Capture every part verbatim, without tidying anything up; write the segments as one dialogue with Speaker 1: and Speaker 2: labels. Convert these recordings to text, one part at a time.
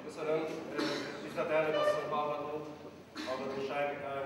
Speaker 1: Köszönöm. Tisztelt elnök asszony, hallgató, hallgatóság.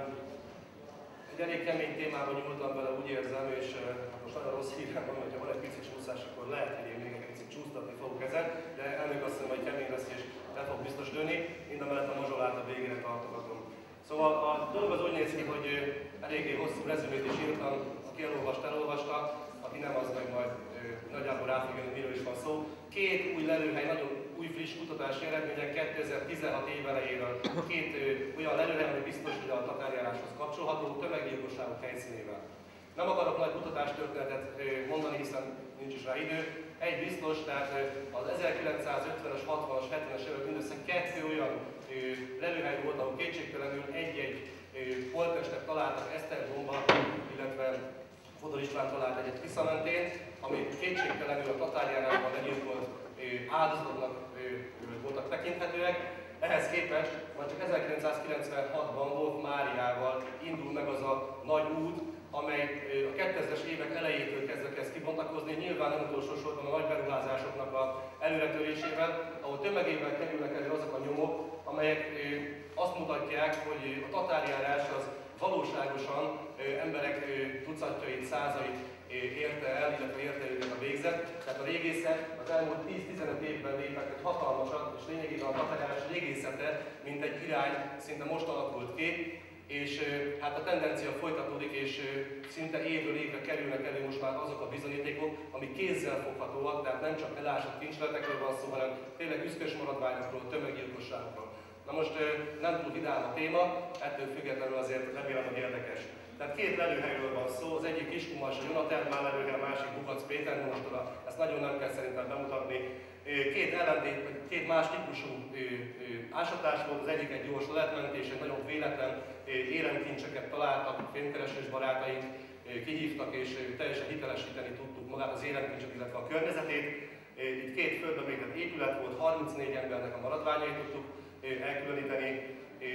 Speaker 1: Egy elég kemény témában nyúltam bele, úgy érzem, és most nagyon rossz hírem van, hogyha van egy pici csúszás, akkor lehet, hogy én még egy picit csúsztatni fogok ezen, de elnök asszony majd kemény lesz és le fog biztos dőlni, mind a mellett a mazsolát a végére tartogatom. Szóval a dolog az úgy néz ki, hogy eléggé hosszú rezümét is írtam, aki elolvasta, elolvasta, aki nem, az meg majd nagyjából rá fog jönni, miről is van szó. Két új lelőhely, nagyon új friss kutatási eredmények kétezer-tizenhat év elejéről. Két ö, olyan lelőhely, ami biztos, hogy a tatárjáráshoz kapcsolható, tömeggyilkosságok helyszínével. Nem akarok nagy kutatástörténetet mondani, hiszen nincs is rá idő. Egy biztos, tehát az ezerkilencszázötvenes, hatvanas, hetvenes évek mindössze kettő olyan lelőhely volt, ahol kétségtelenül egy-egy holttestet találtak Esztergomba, illetve Fodor István talált egyet Tisza mentén, ami kétségtelenül a tatárjárásban legyilkolt áldozatoknak voltak tekinthetőek. Ehhez képest majd csak ezerkilencszázkilencvenhatban Wolf Máriával indul meg az a nagy út, amely a kétezres évek elejétől kezdve kezd kibontakozni, nyilván nem utolsó sorban a nagy beruházásoknak a előretörésével, ahol tömegében kerülnek elő azok a nyomok, amelyek azt mutatják, hogy a tatárjárás az valóságosan emberek tucatjait, százait érte el, illetve érte őket a végzet. Tehát a régészet az elmúlt tíz-tizenöt évben lépett egy hatalmasat, és lényegében a tatárjárás régészete, mint egy irány, szinte most alakult ki, és hát a tendencia folytatódik, és szinte évről évre kerülnek elő most már azok a bizonyítékok, amik kézzel foghatóak, tehát nem csak elásott kincsletekről van szó, hanem tényleg üszkös maradványokról, tömeggyilkosságokról. Na most nem túl vidám a téma, ettől függetlenül azért remélem, hogy érdekes. Tehát két lelőhelyről van szó, az egyik Kiskunmals a Jonatermál lelőhely, a másik Bukac Péter monostora, ezt nagyon nem kell szerintem bemutatni. Két ellentét, két más típusú ásatás volt, az egyik egy gyors leletmentés, egy nagyon véletlen éremkincseket találtak, fémkeresős barátaink kihívtak, és teljesen hitelesíteni tudtuk magát az éremkincset, illetve a környezetét. Itt két földbe végzett épület volt, harmincnégy embernek a maradványait tudtuk elkülöníteni.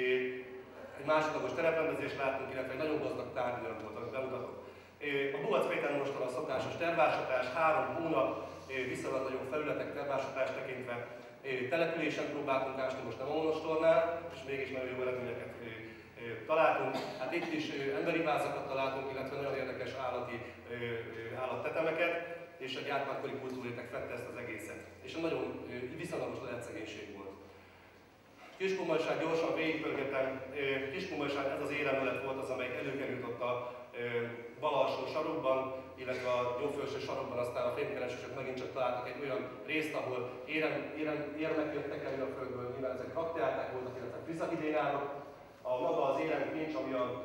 Speaker 1: Egy másodlagos tereprendezést láttunk, illetve egy nagyon gazdag tárgyanyag volt, amit bemutatok. A Bukac Péter monostora a szokásos tervásatás, három hónap, viszonylag nagyobb felületek tervásatást tekintve. Településen próbáltunk ásni, most nem a monostornál, és mégis nagyon jó eredményeket találtunk. Hát itt is emberi vázakat találtunk, illetve nagyon érdekes állati állattetemeket, és a gyártmánykori kultúrétek fette ezt az egészet. És a nagyon viszonylagos leletszegénység volt. Kiskunmajság gyorsan végigpörgetem. Kiskunmajság ez az éremelet volt az, amelyik előkerült ott a bal alsó sarokban, illetve a jobbfelső sarokban, aztán a fémkeresősök megint csak találtak egy olyan részt, ahol érem, érem, érmek jöttek elő a földből, mivel ezek rakteálták voltak, illetve frizakidénárok. A maga az éremkincs, ami a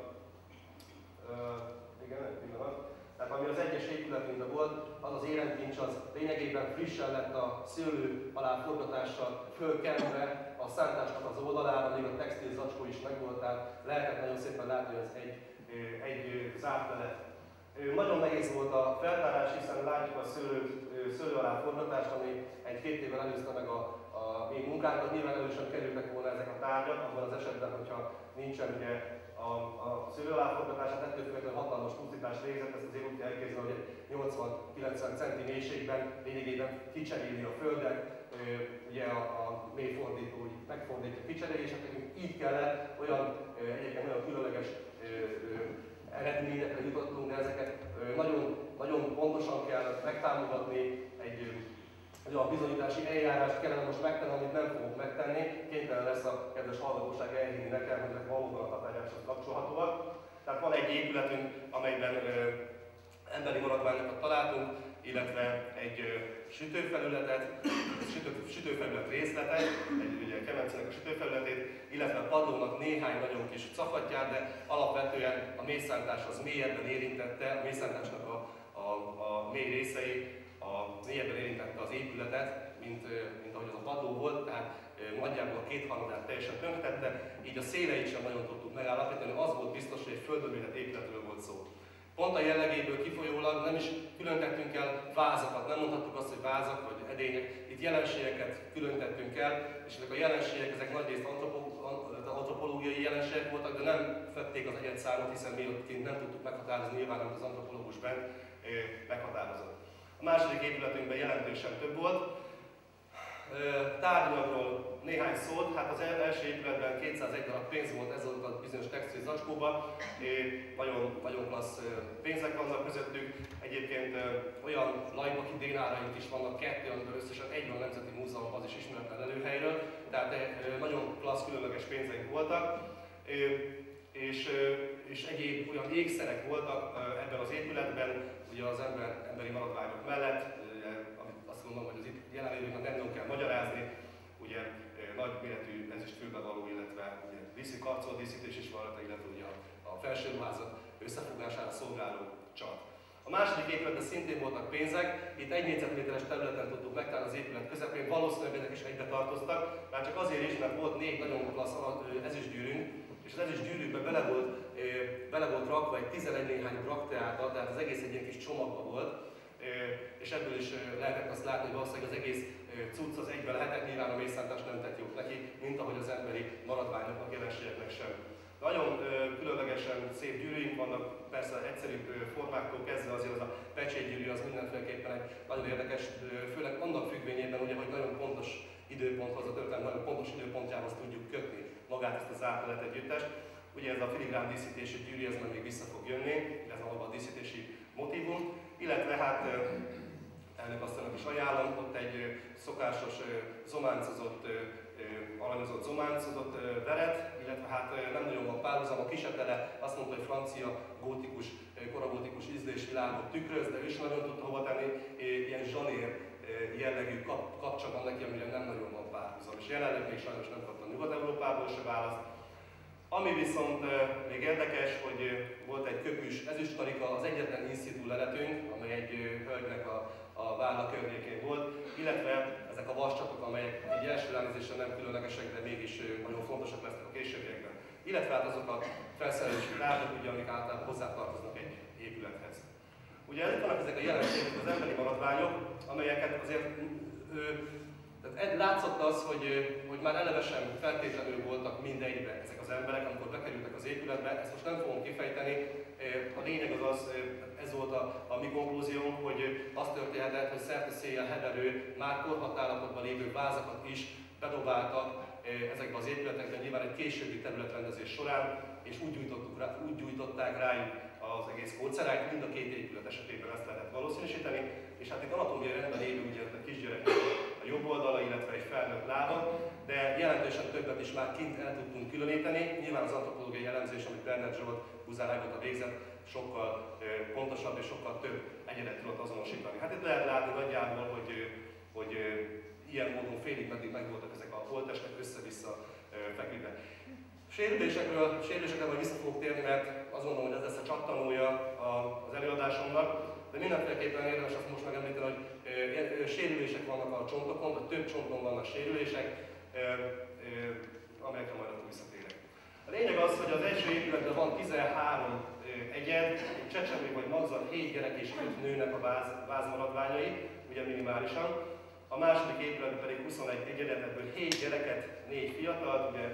Speaker 1: uh, igen, egy pillanat. Tehát ami az egyes épületünkben volt, az az éremkincs az lényegében frissen lett a szőlő alá forgatással fölkenve a szántásnak az oldalára, még a textil zacskó is megvolt, tehát lehetett nagyon szépen látni, hogy ez egy, egy zárt lelet. Nagyon nehéz volt a feltárás, hiszen látjuk a szőlő, szőlő alá forgatást, ami egy-két évvel előzte meg a, a mi munkánkat. Nyilván elő sem kerültek volna ezek a tárgyak, abban az esetben, hogyha nincsen ugye a, a szőlő alá forgatását, ettől függetlenül hatalmas pusztítást végzett, ezt azért úgy kell elképzelni, hogy nyolcvan-kilencven centi mélységben lényegében kicseréli a földet, ugye a, a mélyfordító megfordítja kicseréléseket, így kellett, olyan egyébként olyan különleges eredményekre jutottunk, de ezeket nagyon, nagyon pontosan kell megtámogatni, egy olyan bizonyítási eljárást kellene most megtenni, amit nem fogok megtenni. Kénytelen lesz a kedves hallgatóság elhinni nekem, hogy ezek valóban a tatárjáráshoz kapcsolhatóak. Tehát van egy épületünk, amelyben ö, emberi maradványokat találtunk, illetve egy ö, sütőfelületet, sütő, sütőfelület részletet, egy ugye kemencének a sütőfelületét, illetve a padlónak néhány nagyon kis cafatját, de alapvetően a mélyszántás az mélyebben érintette, a mélyszántásnak a, a, a mély részei, a mélyebben érintette az épületet, mint, mint ahogy az a padló volt, tehát nagyjából a kétharmadát teljesen tönkretette, így a széleit sem nagyon tudtuk megállapítani, az volt biztos, hogy egy földbe épületről volt szó. Pont a jellegéből kifolyólag nem is különítettünk el vázakat, nem mondhattuk azt, hogy vázak vagy edények, itt jelenségeket különítettünk el, és ezek a jelenségek, ezek nagyrészt antropológiai jelenségek voltak, de nem fették az egyedszámot, hiszen mi ott nem tudtuk meghatározni, nyilván nem az antropológus bent meghatározott. A második épületünkben jelentősen több volt. Tárgyanyagról néhány szót, hát az első épületben kétszázegy darab pénz volt, ez volt a bizonyos textil zacskóban. Nagyon, nagyon klassz pénzek vannak közöttük. Egyébként olyan lajbaki dénáraink is vannak, kettő, amiből összesen egy van a Nemzeti Múzeumban, az is ismeretlen lelőhelyről. Tehát nagyon klassz, különleges pénzeink voltak. És, és egyéb olyan ékszerek voltak ebben az épületben, ugye az ember, emberi maradványok mellett, amit azt mondom, hogy az itt jelenlévőknek nem nagyon kell magyarázni, ugye nagy méretű ezüstfülbevaló, illetve díszi karcol díszítés is van, illetve ugye a, a felsőruházat összefogására szolgáló csat. A második épületben szintén voltak pénzek, itt egy négyzetméteres területen tudtuk megtalálni az épület közepén, valószínűleg ezek is egybe tartoztak, már csak azért is, mert volt négy nagyon klassz ezüstgyűrűnk, és az ezüstgyűrűkbe bele volt, bele volt rakva egy tizenegy néhány brakteáta, tehát az egész egy ilyen kis csomagba volt, és ebből is lehetett azt látni, hogy valószínűleg az egész cucc az egybe lehetett, nyilván a mészártás nem tett jót neki, mint ahogy az emberi maradványoknak, jelenségeknek sem. Nagyon különlegesen szép gyűrűink vannak, persze egyszerűbb formáktól kezdve azért az a pecsétgyűrű az mindenféleképpen egy nagyon érdekes, főleg annak függvényében, ugye, hogy nagyon pontos időponthoz, a történet nagyon pontos időpontjához tudjuk kötni magát ezt az átmenet együttest. Ugye ez a filigrán díszítésű gyűrű, ez meg még vissza fog jönni, ez a díszítési motívum, illetve hát elnök asszonynak is ajánlom, ott egy szokásos zománcozott, aranyozott zománcozott veret, illetve hát nem nagyon van párhuzam, a kisetele azt mondta, hogy francia gótikus, koragótikus ízlésvilágot tükröz, de ő is nagyon tudta hova tenni, ilyen zsanér jellegű kap, kapcsa van neki, amire nem nagyon van párhuzam, és jelenleg még sajnos nem kaptam Nyugat-Európából se választ. Ami viszont még érdekes, hogy volt egy köpűs ezüstkarika, az egyetlen in situ leletünk, amely egy hölgynek a, a válla környékén volt, illetve ezek a vascsatok, amelyek egy első ránézésre nem különlegesek, de mégis nagyon fontosak lesznek a későbbiekben. Illetve hát azok a felszerelési tárgyak, ugye, amik általában hozzátartoznak egy épülethez. Ugye itt vannak ezek a jelenségek, az emberi maradványok, amelyeket azért tehát látszott az, hogy, hogy már elevesen feltétlenül voltak mindegyben ezek az emberek, amikor bekerültek az épületbe. Ezt most nem fogom kifejteni. A lényeg az az, ez volt a, a mi konklúziónk, hogy az történhetett, hogy szerte széjjel heverő, már korhadt állapotban lévő vázakat is bedobáltak ezekbe az épületekbe, nyilván egy későbbi területrendezés során, és úgy, gyújtottuk rá, úgy gyújtották rájuk az egész kócerájt, mind a két épület esetében ezt lehetett valószínűsíteni, és hát itt anatómiai rendben lévő ugye a kisgyerek a jobb oldala, illetve egy felnőtt lába, de jelentősen többet is már kint el tudtunk különíteni. Nyilván az antropológiai elemzés, amit Bernard Zsolt Buzárágota végzett, sokkal pontosabb és sokkal több egyedet tudott azonosítani. Hát itt lehet látni nagyjából, hogy, hogy ilyen módon félig meddig megvoltak ezek a holttestek össze-vissza feküdve. Sérülésekről, sérülésekre majd vissza fogok térni, mert azt gondolom, hogy ez lesz a csattanója az előadásomnak. De mindenféleképpen érdemes azt most megemlíteni, hogy sérülések vannak a csontokon, vagy több csonton vannak sérülések, amelyekre majd akkor visszatérek. A lényeg az, hogy az első épületben van tizenhárom egyed, egy csecsemő vagy magzat, hét gyerek és öt nőnek a váz, vázmaradványai, ugye minimálisan. A második épületben pedig huszonegy egyedet, ebből hét gyereket, négy fiatalt, ugye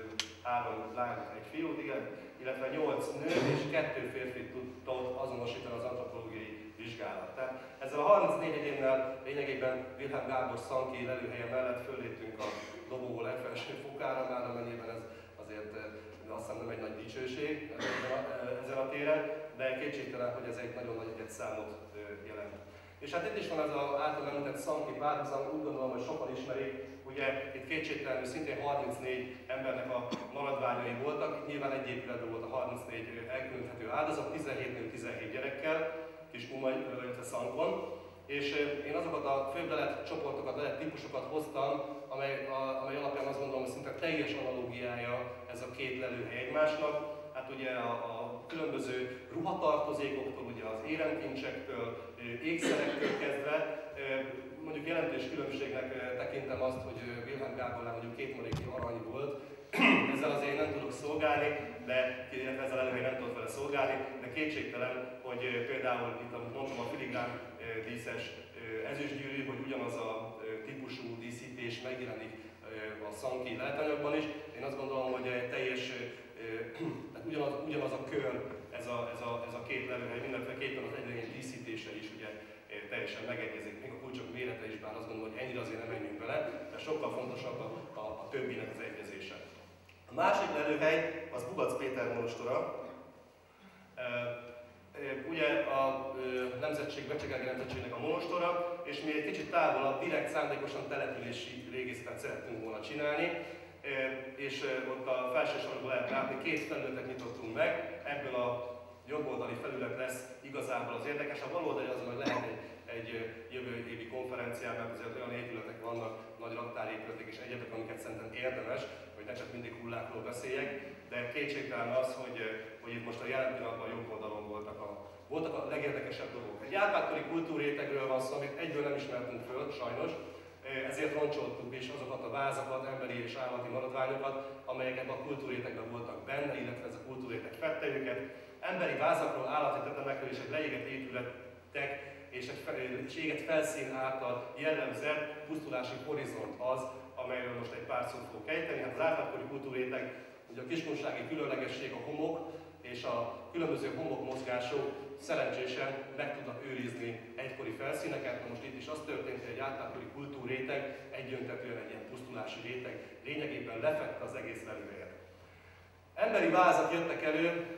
Speaker 1: három lány, egy fiút, igen, illetve nyolc nő és kettő férfit tudott azonosítani az antropológiai vizsgálat. Tehát ezzel a harmincnégy egyénnel lényegében Wilhelm Gábor Szankij lelőhelye mellett fölléptünk a dobogó legfelső fokára, már amennyiben ez azért azt hiszem nem egy nagy dicsőség ezen a téren, de kétségtelen, hogy ez egy nagyon nagy egyedszámot jelent. És hát itt is van ez az által említett Szankij párhuzam, úgy gondolom, hogy sokan ismerik, ugye itt kétségtelenül szintén harmincnégy embernek a maradványai voltak, nyilván egy épületben volt a harmincnégy elkülöníthető áldozat, tizenhét nő, tizenhét gyerekkel, kis Umai, illetve Szankon. És én azokat a főbb lelet csoportokat, lelet típusokat hoztam, amely, a, amely alapján azt gondolom, hogy szinte teljes analógiája ez a két lelőhely egymásnak. Hát ugye a, a különböző ruhatartozékoktól, ugye az éremkincsektől, ékszerektől kezdve, mondjuk jelentős különbségnek tekintem azt, hogy Wilhelm Gábornál mondjuk két maréknyi arany volt. Ezzel azért nem tudok szolgálni, de ezzel előbb nem tudok vele szolgálni, de kétségtelen, hogy például itt, amit mondtam, a filigrán díszes ezüstgyűrű, hogy ugyanaz a típusú díszítés megjelenik a Szankij leletanyagban is. Én azt gondolom, hogy teljes, ugyanaz, ugyanaz a kör, ez a, ez a, ez a két lelőhely, mindenféleképpen az egyéni díszítése is ugye teljes teljesen megegyezik, még a kulcsok mérete is, bár azt gondolom, hogy ennyire azért nem menjünk bele, de sokkal fontosabb a, a, a többinek az egyezése. A másik lelőhely az Bugac Péter monostora. Ugye a nemzetség, Becsegági nemzetségnek a monostora, és mi egy kicsit távolabb, direkt szándékosan települési régészetet szerettünk volna csinálni, és ott a felső sarokban lehet látni, két felületet nyitottunk meg, ebből a jobboldali felület lesz igazából az érdekes, a baloldali azon, hogy lehet egy, egy jövő évi konferencián, mert azért olyan épületek vannak, nagy raktárépületek és egyebek, amiket szerintem érdemes, hogy ne csak mindig hullákról beszéljek, de kétségtelen az, hogy, hogy itt most a jelen pillanatban jobb oldalon voltak a, voltak a legérdekesebb dolgok. Egy árpádkori kultúrrétegről van szó, amit egyből nem ismertünk föl, sajnos, ezért roncsoltuk is azokat a vázakat, emberi és állati maradványokat, amelyek ebben a kultúrrétegben voltak benne, illetve ez a kultúrréteg fette őket. Emberi vázakról, állati tetemekről és egy leégett épületek és egy, és égett felszín által jellemzett pusztulási horizont az, amelyről most egy pár szót fogok ejteni. Hát az árpádkori kultúrréteg, ugye a kiskunsági különlegesség a homok és a különböző homokmozgások szerencsésen meg tudnak őrizni egykori felszíneket. Na most itt is az történt, hogy egy árpádkori kultúrréteg egyöntetően egy ilyen pusztulási réteg lényegében lefette az egész lelőhelyet. Emberi vázak jöttek elő,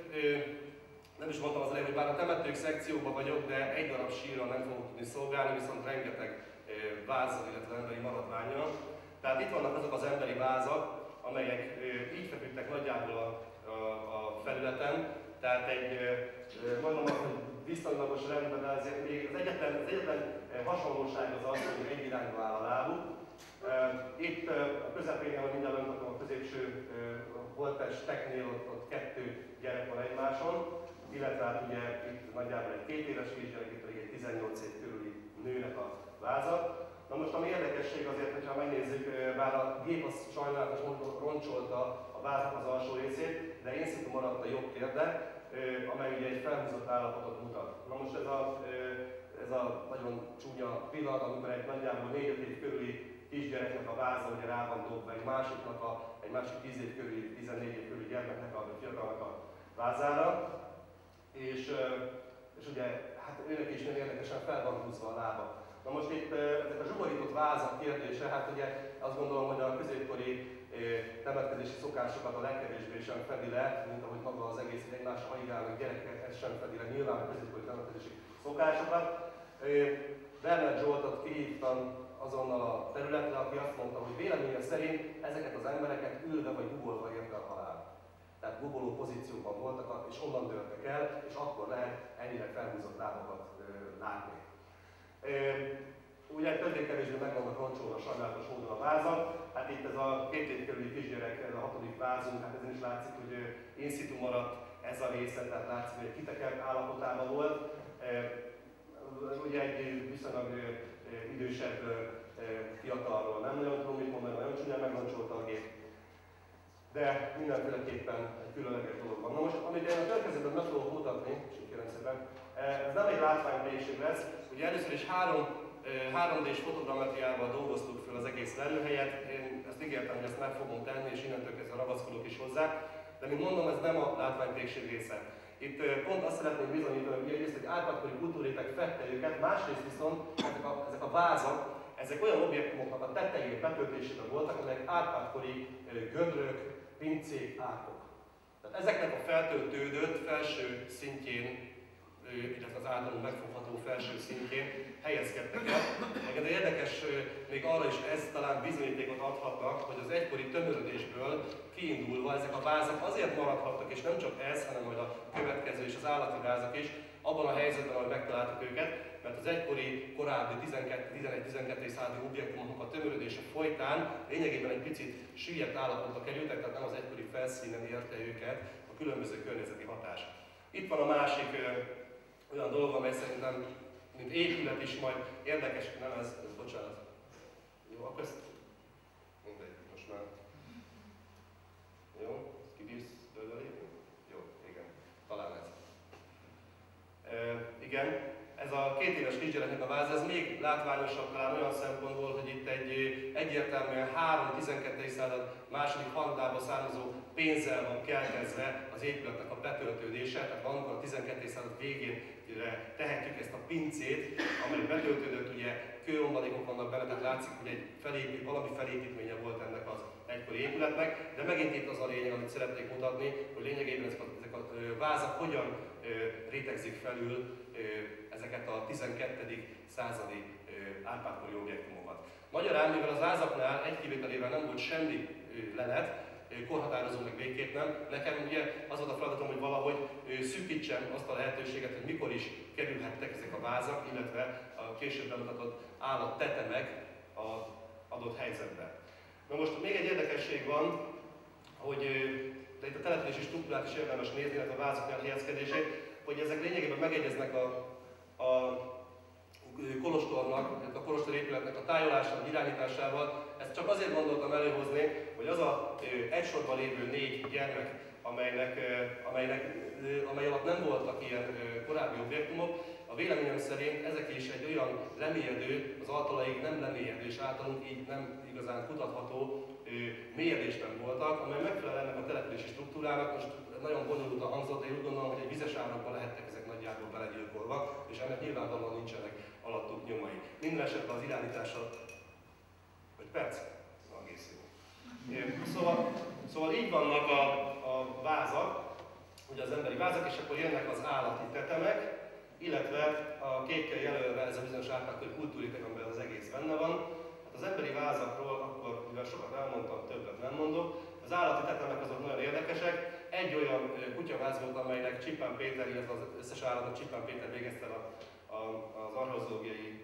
Speaker 1: nem is mondtam az elején, hogy bár a temetők szekcióban vagyok, de egy darab sírral nem fogok tudni szolgálni, viszont rengeteg vázzal, illetve emberi maradvánnyal. Tehát itt vannak azok az emberi vázak, amelyek így feküdtek nagyjából a, a, a felületen. Tehát egy, mondom azt, hogy viszonylagos rendben, de azért még az egyetlen, az egyetlen hasonlóság az az, hogy egy irányba áll a lábuk. Itt a közepén, ahol mindjárt öntatom a középső holttesteknél, ott, ott kettő gyerek van egymáson, illetve hát ugye itt nagyjából egy két éves kisgyerek, itt pedig egy tizennyolc év körüli nőnek a váza. Na most ami érdekesség azért, hogyha megnézzük, bár a gép az sajnálatos módon roncsolta a váznak az alsó részét, de in situ maradt a jobb térde, amely ugye egy felhúzott állapotot mutat. Na most ez a, ez a nagyon csúnya pillanat, amikor egy nagyjából négy-öt év körüli kisgyereknek a váza ugye rá van dobva egy másiknak, a, egy másik tíz év körüli, tizennégy év körüli gyermeknek a fiatalnak a vázára. És, és ugye, hát őnek is nagyon érdekesen fel van húzva a lába. Na most itt ezek a zsugorított vázak kérdése, hát ugye azt gondolom, hogy a középkori temetkezési szokásokat a legkevésbé sem fedi le, mint ahogy maga az egész egymásra haigálnak gyerekek, ez sem fedi le nyilván a középkori temetkezési szokásokat. Bernard Zsoltot kihívtam azonnal a területre, aki azt mondta, hogy véleménye szerint ezeket az embereket ülve vagy guggolva érte a halál. Tehát guggoló pozícióban voltak, és onnan dőltek el, és akkor lehet ennyire felhúzott lábakat látni. Ugye többé-kevésbé meg vannak roncsolva sajnálatos módon a vázak. Hát itt ez a két év körüli kisgyerek, ez a hatodik vázunk, hát ezen is látszik, hogy in situ maradt ez a része, tehát látszik, hogy egy kitekert állapotában volt. Ugye egy viszonylag idősebb fiatalról nem nagyon tudom mit mondani, nagyon csúnyán megroncsolta a gép. De mindenféleképpen egy különleges dolog van. Na most, amit én a történetben meg fogok mutatni, és kérem szépen, ez nem egy látványtérdség lesz. Ugye először is három, három dés fotogrammetriával dolgoztuk fel az egész lelőhelyet. Én ezt ígértem, hogy ezt meg fogom tenni, és innentől kezdve ragaszkodok is hozzá. De mint mondom, ez nem a látványtérdség része. Itt pont azt szeretném bizonyítani, hogy egyrészt egy árpádkori kultúrréteg fette őket, másrészt viszont ezek a, ezek a vázak, ezek olyan objektumoknak a tetején betöltésében voltak, amelyek árpádkori gödrök, pincék, ákok. Tehát ezeknek a feltöltődött felső szintjén, illetve az általunk megfogható felső szintjén helyezkedtek el. De érdekes, még arra is ez talán bizonyítékot adhatnak, hogy az egykori tömörödésből kiindulva ezek a vázak azért maradhattak, és nem csak ez, hanem majd a következő és az állati vázak is, abban a helyzetben, ahol megtaláltuk őket, mert az egykori, korábbi tizenegy-tizenkettő századi objektumoknak a tömörödése folytán lényegében egy picit süllyedt állapotba kerültek, tehát nem az egykori felszínen érte őket a különböző környezeti hatás. Itt van a másik ö, olyan dolog, amely szerintem, mint épület is majd érdekes, nem ez, ez bocsánat. Jó, akkor ezt mindegy, most már. Jó, kibírsz tőle lépni? Jó, igen, talán ez. E, igen, ez a két éves kisgyereknek a váz, ez még látványosabb talán olyan szempontból, hogy itt egy egyértelműen három tizenkettő század második harmadából származó pénzzel van keltezve az épületnek a betöltődése, tehát valamikor a tizenkettő század végén tehetjük ezt a pincét, amely betöltődött, ugye kőomladékok vannak benne, tehát látszik, hogy egy felépít, valami felépítménye volt ennek az egykori épületnek, de megint itt az a lényeg, amit szeretnék mutatni, hogy lényegében ezek a, ezek a vázak hogyan rétegzik felül ezeket a tizenkettedik századi Árpád-kori objektumokat. Magyarán, mivel az vázaknál egy kivételével nem volt semmi lelet, korhatározó meg végképp nem, nekem ugye az volt a feladatom, hogy valahogy szűkítsem azt a lehetőséget, hogy mikor is kerülhettek ezek a vázak, illetve a később bemutatott állattetemek az adott helyzetbe. Na most még egy érdekesség van, hogy de itt a települési struktúrát is érdemes nézni, illetve a vázak elhelyezkedését, hogy ezek lényegében megegyeznek a, a kolostornak, a kolostor épületnek a tájolásával, irányításával. Ezt csak azért gondoltam előhozni, hogy az a egy sorban lévő négy gyermek, amelynek, amelynek, amely alatt nem voltak ilyen korábbi objektumok, a véleményem szerint ezek is egy olyan lemélyedő, az általaik nem lemélyedő, és általunk így nem igazán kutatható mélyedésben voltak, amely megfelel ennek a települési struktúrának. Most nagyon bonyolultan hangzott, de én úgy gondolom, hogy egy vizes árokban lehettek ezek nagyjából belegyilkolva, és ennek nyilvánvalóan nincsenek alattuk nyomai. Minden esetben az irányítása, vagy perc? Egész jó. Szóval, szóval így vannak a, a vázak, ugye az emberi vázak, és akkor jönnek az állati tetemek, illetve a kékkel jelölve ez a bizonyos Árpád-kori kultúrréteg, amiben az egész benne van. Hát az emberi vázakról akkor, mivel sokat elmondtam, többet nem mondok. Az állati tetemek azok nagyon érdekesek. Egy olyan kutyaváz volt, amelynek Csippán Péter, illetve az összes állatnak Csippán Péter végezte a, a, az archeológiai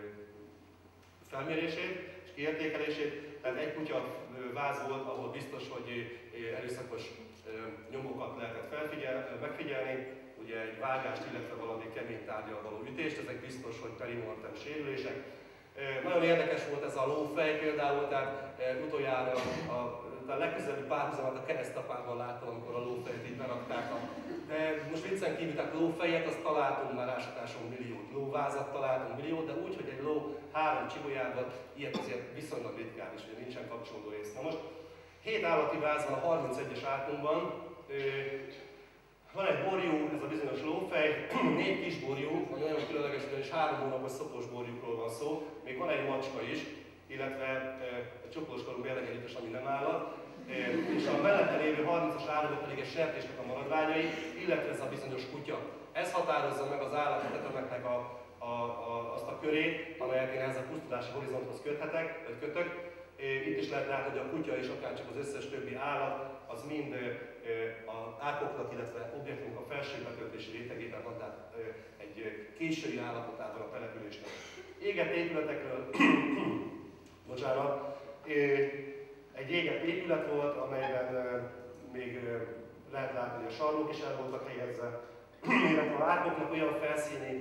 Speaker 1: felmérését és kiértékelését. Tehát egy kutyaváz volt, ahol biztos, hogy erőszakos nyomokat lehetett felfigyel, megfigyelni. Ugye egy vágást, illetve valami kemény tárgyal való ütést, ezek biztos, hogy perimortem sérülések. Nagyon érdekes volt ez a lófej például, tehát utoljára a, a legközelebbi párhuzamat a keresztapádban láttam, amikor a lófejet így berakták. De most viccen kívül, tehát lófejet, azt találtunk már ásatáson milliót, lóvázat találtunk milliót, de úgy, hogy egy ló három csigolyában, ilyet azért viszonylag ritkán is, hogy nincsen kapcsolódó rész. Na most hét állati váz van a harmincegyes árkunkban. Van egy borjú, ez a bizonyos lófej, négy kis borjú, ami nagyon különleges, ugyanis három hónapos szopos borjúkról van szó, még van egy macska is, illetve egy csokolóskorú mérlegegyüttes, ami nem állat, és a mellette lévő harmincas árokban pedig egy sertésnek a maradványai, illetve ez a bizonyos kutya. Ez határozza meg az állati tetemeknek a, a, a, azt a körét, amelyet én ehhez a pusztulási horizonthoz köthetek, vagy kötök. Itt is lehet látni, hogy a kutya és akárcsak az összes többi állat, az mind az árkoknak, illetve objektumok a felső betöltési rétegében van, tehát egy késői állapotában a településnek. Égett épületekről, bocsánat, egy égett épület volt, amelyben még lehet látni, hogy a sarlók is el voltak helyezve, illetve a árkoknak olyan felszíni,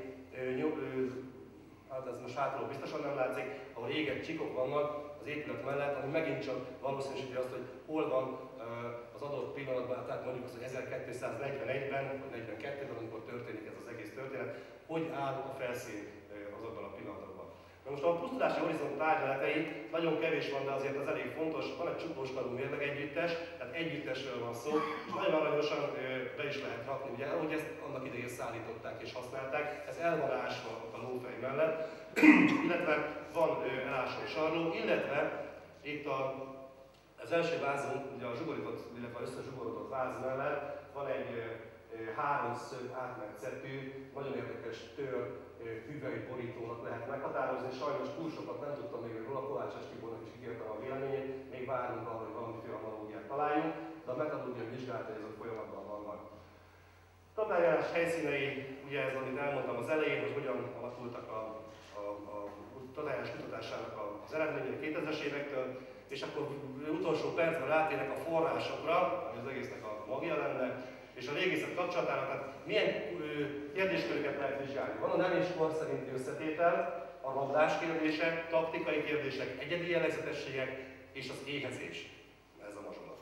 Speaker 1: hát ez most hátulról biztosan nem látszik, ahol égett csikok vannak az épület mellett, ami megint csak valószínűsíti azt, hogy hol van az adott pillanatban, tehát mondjuk az, hogy ezerkétszáznegyvenegyben vagy negyvenkettőben, amikor történik ez az egész történet, hogy áll a felszín azokban a pillanatokban. Na most a pusztulási horizont tárgyalatei nagyon kevés van, de azért az elég fontos. Van egy csuklóskarú mérlegegyüttes, tehát együttesről van szó, és nagyon aranyosan be is lehet rakni, ugye, ahogy ezt annak idején szállították és használták, ez el van ásva ott a lófej mellett, illetve van elásó sarló, illetve itt a, az első vázunk, ugye a zsugorított, illetve összezsugorított váz mellett van egy háromszög átmetszetű, nagyon érdekes tör, hüvely borítónak lehet meghatározni. Sajnos túl sokat nem tudtam még róla, Kovács Eskibónak is ígértem a véleményét, még várunk arra, hogy valamiféle analógiát találjunk, de a metodológiai vizsgálatai azok folyamatban vannak. Tatárjárás helyszínei, ugye ez, amit elmondtam az elején, hogy hogyan alakultak a, a, a tatárjárás kutatásának az eredményei kétezres évektől, és akkor utolsó percben rátérnek a forrásokra, ami az egésznek a magja lenne, és a régészet kapcsolatára, tehát milyen kérdésköröket lehet vizsgálni. Van a nem és kor szerinti összetétel, a rablás kérdése, taktikai kérdések, egyedi jellegzetességek és az éhezés. Ez a mazsolat.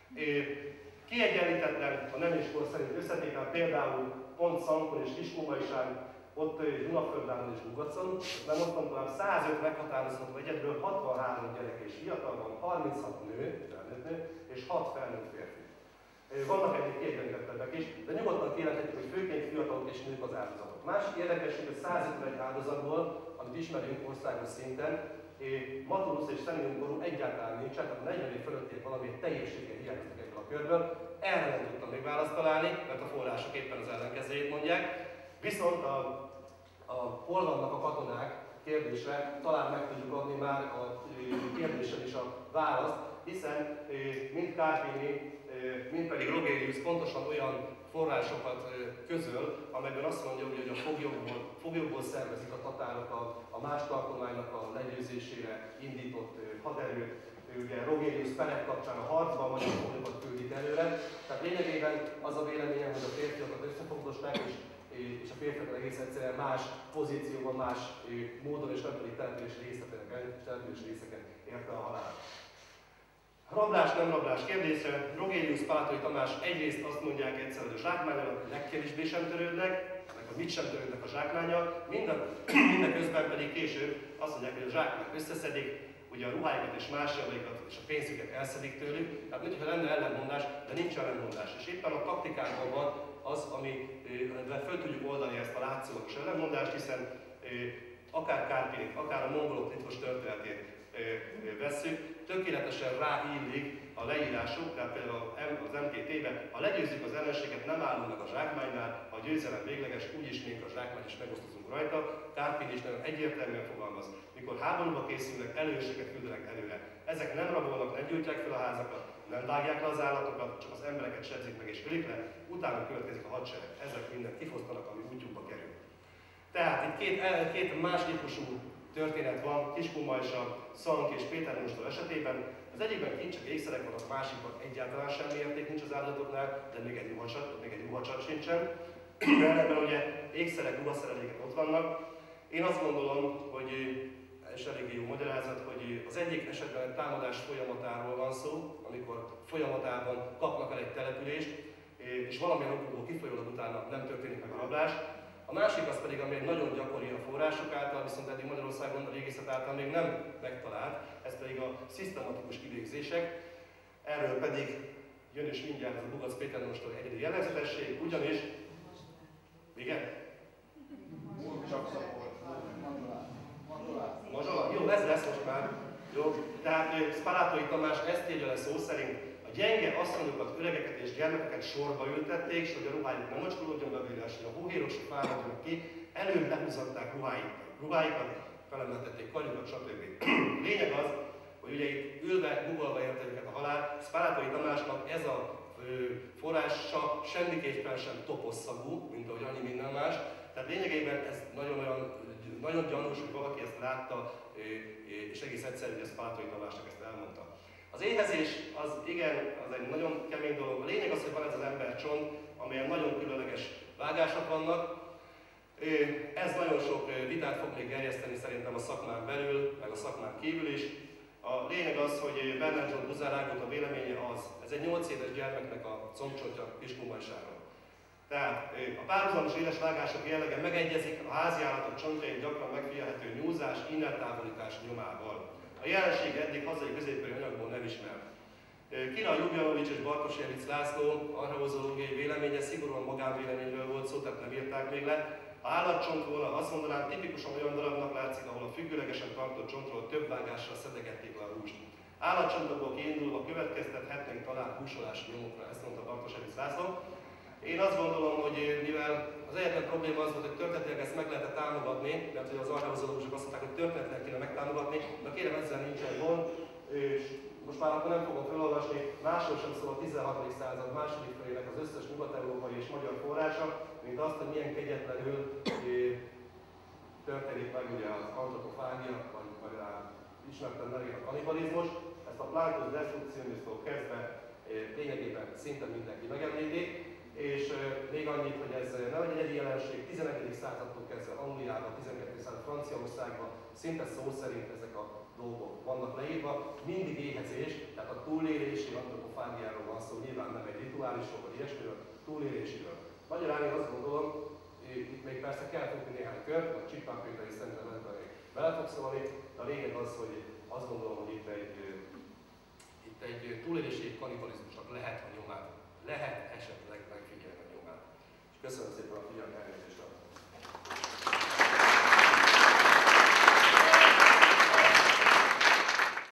Speaker 1: Kiegyenlítetlen a nem és kor szerinti összetétel, például pont Szankon és Kiskómaiság, ott Dunaföldváron és Dugacon, nem mondtam tovább, százöt meghatározható egyedből hatvanhárom gyerek és fiatal van, harminchat nő, felnőtt nő, és hat felnőtt férfi. Vannak egyéb kiegyenlítettebbek is, de nyugodtan kijelentetjük, hogy főként fiatalok és nők az áldozatok. másik érdekesség, hogy százötvenegy áldozatból, amit ismerünk országos szinten, matulusz és szenium korú egyáltalán nincsen, tehát a negyven év fölöttiek valami teljességgel hiányoznak ebből a körből. Erre nem tudtam még választ találni, mert a források éppen az ellenkezőjét mondják. Viszont a, a hol vannak a katonák kérdésre talán meg tudjuk adni már a kérdésen is a választ, hiszen mind Carpini, mind pedig Rogerius pontosan olyan forrásokat közöl, amelyben azt mondja, hogy a foglyokból, foglyokból szervezik a tatárok a, a más tartománynak a legyőzésére indított haderőt. Ugye Rogerius Perek kapcsán a harcban a magyar foglyokat küldik előre. Tehát lényegében az a véleményem, hogy a férfiakat összefogdosták, és, és a férfiakat egész egyszerűen más pozícióban, más módon és nem pedig települési részeken, települési részeken érte a halál. Rablás, nem rablás kérdése. Rogerius, Pátai Tamás egyrészt azt mondják egyszer, hogy a zsákmánnyal legkevésbé sem törődnek, meg hogy mit sem törődnek a zsákmánnyal, mindeközben pedig később azt mondják, hogy a zsákmányt összeszedik, ugye a ruháikat és más javaikat és a pénzüket elszedik tőlük, tehát mintha lenne ellenmondás, de nincs ellenmondás. És éppen a taktikánkban van az, amivel föl tudjuk oldani ezt a látszólagos ellenmondást, hiszen akár Carpinit, akár a mongolok titkos történetét vesszük, tökéletesen ráillik a leírásuk, tehát például az em té té-ben, ha legyőzzük az ellenséget, nem állunk meg a zsákmánynál, a győzelem végleges, úgyis mink a zsákmány és megosztozunk rajta. Carpini is nagyon egyértelműen fogalmaz, mikor háborúba készülnek, elősöket küldenek előre. Ezek nem rabolnak, nem gyújtják fel a házakat, nem vágják le az állatokat, csak az embereket sebzik meg és ölik le, utána következik a hadsereg. Ezek mindent kifosztanak, ami útjukba kerül. Tehát itt két, két más típusú történet van, Kiskuma és a Szank és Péter Mostor esetében. Az egyikben kincsek, ékszerek vannak, a másikban egyáltalán semmi érték nincs az áldozatoknál, de még egy ruhacsat, még egy ruhacsat sincsen. Ellenben ugye ékszerek, ruhaszerelékek ott vannak. Én azt gondolom, hogy, és eléggé jó magyarázat, hogy az egyik esetben egy támadás folyamatáról van szó, amikor folyamatában kapnak el egy települést, és valamilyen okból kifolyólag utána nem történik meg a rablás. A másik az pedig, ami egy nagyon gyakori a források által, viszont eddig Magyarországon a régészet által még nem megtalált, ez pedig a szisztematikus kivégzések. Erről pedig jön is mindjárt ez a Bugac Péter Mostor egyedi jellegzetesség, ugyanis... Igen? Mazsola? Jó, ez lesz most már. Jó, tehát Spalátai Tamás ezt írja le szó szerint, a gyenge asszonyokat, öregeket és gyermekeket sorba ültették, és hogy a ruhájuk nem mocskolódjon be a vérás, hogy a hóhérok se fáradjanak ki, előbb lehúzatták ruháikat, felemeltették karjukat, stb. Lényeg az, hogy ugye itt ülve, gugolva érte őket a halál, Spalátai Tamásnak ez a forrása semmiképpen sem toposszagú, mint ahogy annyi minden más. Tehát lényegében ez nagyon, olyan, nagyon gyanús, hogy valaki ezt látta, és egész egyszerű, hogy a Spalátai Tamásnak ezt elmondta. Az éhezés az igen, az egy nagyon kemény dolog. A lényeg az, hogy van ez az embercsont, amelyen nagyon különleges vágások vannak. Ez nagyon sok vitát fog még gerjeszteni szerintem a szakmán belül, meg a szakmán kívül is. A lényeg az, hogy Bernard John Buzárágot a véleménye az, ez egy nyolc éves gyermeknek a combcsontja Kiskunbajsáron. Tehát a párhuzamos éles vágások jellege megegyezik a háziállatok csontjain gyakran megfigyelhető nyúzás, innen távolítás nyomával. A jelenség eddig hazai középkori anyagból nem ismert. Kina Jubjanovics és Bartosjevic László archeológiai véleménye szigorúan magánvéleményről volt szó, tehát nem írták még le. Ha állatcsont volna, azt mondanám, tipikusan olyan darabnak látszik, ahol a függőlegesen tartott csontról több vágással szedegették le a húst. Állatcsontokból kiindulva következtethetnénk talán húsolási nyomokra, ezt mondta Bartosjevic László. Én azt gondolom, hogy mivel az egyetlen probléma az volt, hogy történetileg ezt meg lehetett támogatni, mert hogy az archeológusok azt mondták, hogy történetileg kéne megtámogatni, de kérem, ezzel nincsen gond, és most már akkor nem fogom felolvasni, máshol sem szól a tizenhatodik század második felének az összes nyugat-európai és magyar forrása, mint azt, hogy milyen kegyetlenül történik meg ugye az antropofágia, vagy, vagy a ismerten nevén a kanibalizmus. Ezt a Plancus Destructionistól kezdve lényegében szinte mindenki megemlíti. És még annyit, hogy ez nem egy egyedi jelenség, tizenegyedik századtól kezdve Angliában, tizenkettedik század Franciaországban szinte szó szerint ezek a dolgok vannak leírva. Mindig éhezés, tehát a túlélési antropofágiáról van szó, nyilván nem egy rituálisról vagy ilyesmiről, túlélésiről. Magyarán én azt gondolom, itt még persze kell tudni néhány kört, a Csipán Péter is szerintem ebben még bele fog szólni, de a lényeg az, hogy azt gondolom, hogy itt egy, itt egy túlélési kanibalizmusnak lehet a nyomát